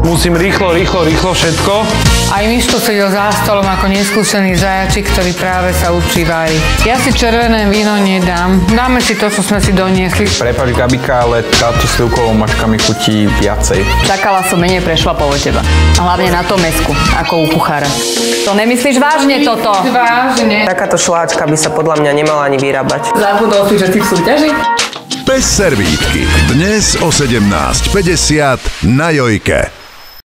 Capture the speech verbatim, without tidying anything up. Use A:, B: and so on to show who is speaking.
A: Musím rýchlo, rýchlo, rýchlo všetko.
B: Aj Miško sedel za stolom ako neskúsený zajačik, ktorý práve sa učí váriť. Ja si červené víno nedám. Dáme si to, čo sme si doniesli.
A: Prepáč, Gabika, ale táto slivkovou mačka mi chutí viacej.
C: Čakala som menej prešlapov od teba. A hlavne na tom mäsku, ako u kuchára. To nemyslíš vážne toto?
B: Vážne.
D: Takáto šláčka by sa podľa mňa nemala ani vyrábať.
C: Zabudol si, že si v súťaži?
E: Bez servítky. Dnes o sedemnásť päťdesiat na Jojke.